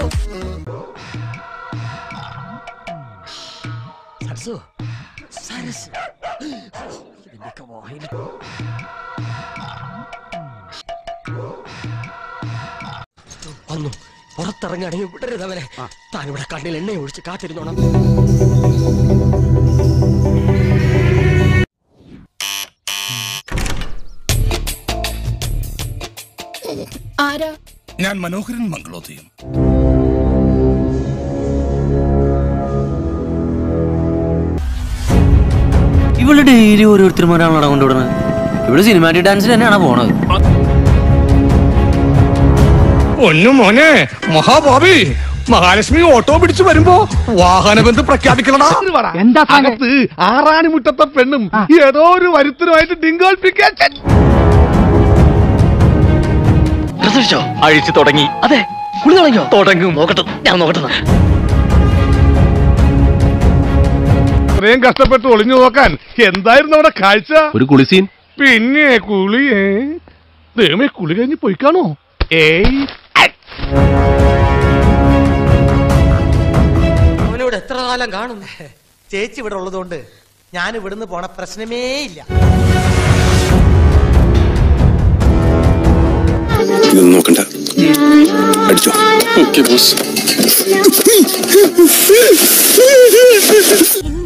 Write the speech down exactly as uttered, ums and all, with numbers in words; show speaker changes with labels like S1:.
S1: വന്നു പുറത്തിറങ്ങാണെങ്കിൽ വിടരുതവനെ. താനിവിടെ കണ്ണിൽ എണ്ണ ഒഴിച്ച് കാത്തിരുന്നോണം.
S2: ആരാ?
S3: ഞാൻ മനോഹരൻ മംഗളോദയം.
S4: ഇവിടെ ഡെയിലി ഓരോരുത്തരുമാരാണോ കൊണ്ടുവിടുന്നത്? ഇവിടെ സിനിമാറ്റിക് ഡാൻസിൽ തന്നെയാണ് പോണത്.
S3: ഒന്നു മോനെ മഹാഭാവി, മഹാലക്ഷ്മി ഓട്ടോ പിടിച്ചു വരുമ്പോ വാഹനബന്ധം പ്രഖ്യാപിക്കണടാ.
S5: എന്താ അകത്ത് ആറാണിമുറ്റത്തെ പെണ്ണും ഏതോ ഒരു വരുത്തനുമായിട്ട് ഡിങ്കോൾപ്പിക്കാൻ
S1: അഴിച്ചു തുടങ്ങി. അതെ, കുളി തുടങ്ങിയോ? തുടങ്ങും. നോക്കട്ടെ, ഞാൻ നോക്കട്ടെ.
S5: ഇത്രയും കഷ്ടപ്പെട്ട് ഒളിഞ്ഞു നോക്കാൻ എന്തായിരുന്നു അവിടെ കാഴ്ച?
S6: ഒരു കുളിസീൻ.
S5: പിന്നെ കുളിയേ ദൈവമേ, കുളി കഴിഞ്ഞ് പോയിക്കാണോ? ഏയ്
S1: അവനോട് എത്ര കാലം കാണും?
S7: ചേച്ചി ഇവിടെ ഉള്ളതുകൊണ്ട് ഞാൻ ഇവിടുന്ന് പോണ പ്രശ്നമേ ഇല്ല.
S6: ഇതൊന്നും നോക്കണ്ട, അടിച്ചോ. Okay boss.